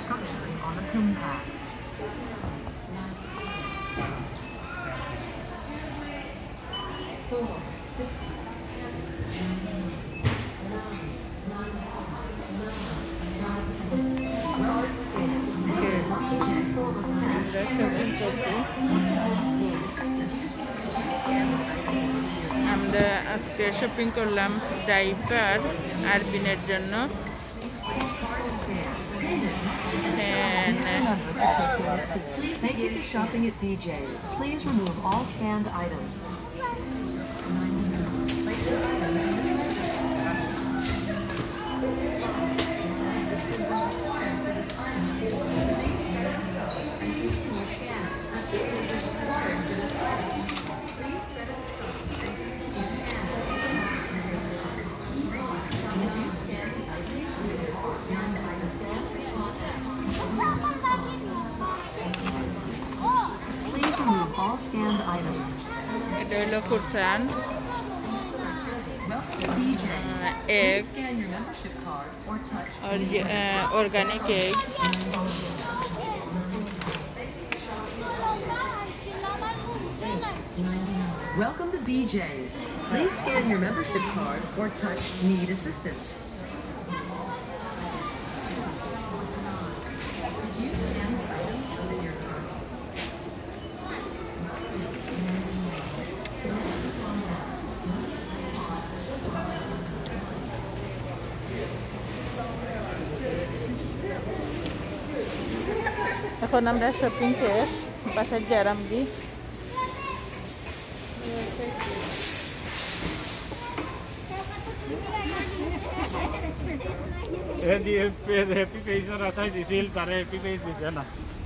instructions on the pin pad. আমরা আজকে shopping করলাম ডাইপার আরবিনের জন্য Thank you for shopping at BJ's. Please remove all scanned items. Please remove all scanned items. এটা হলো কুরসান egg Scan your membership card or touch organic egg Welcome to BJ's. Please scan your membership card or touch need assistance. Did you scan the items under your card? এখন আমরা shopping শেষ বাসায় জ্যারাম দি happy page रहता है जिसील तारे happy page दिखे ना